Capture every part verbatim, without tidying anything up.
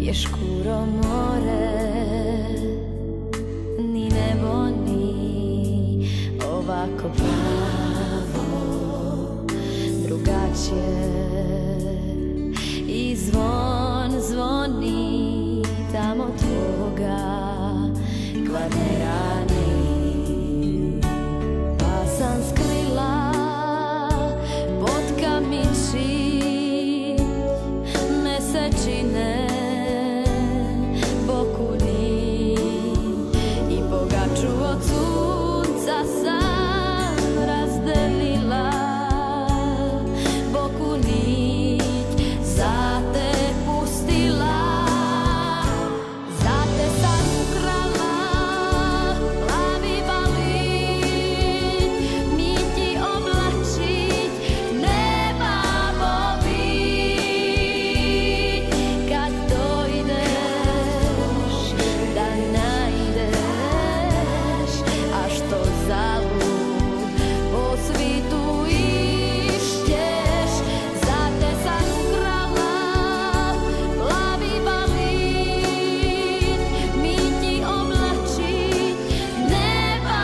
je škuro more, ni nebo ni ovako pravo, drugačije. I zvon zvoni tamo tvoga kvarnerani, pa sam skrila pod kamiči mesečine bokuni i pogaču od sunca sam razdelila bokuni za te pustila, za te sam ukrala plavi balit, mi ti oblačit neba bobit, kad dojdeš da najdeš, a što zalud po svitu išćeš, za te sam ukrala plavi balit, mi ti oblačit neba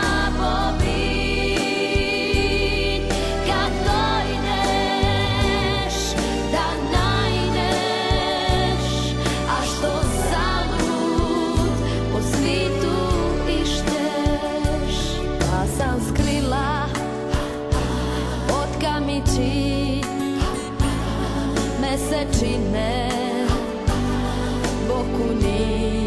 bobit, kad dojdeš da najdeš, a što zalud po svitu išćeš. Pa sam skrila pod kamiči mesečine bokuni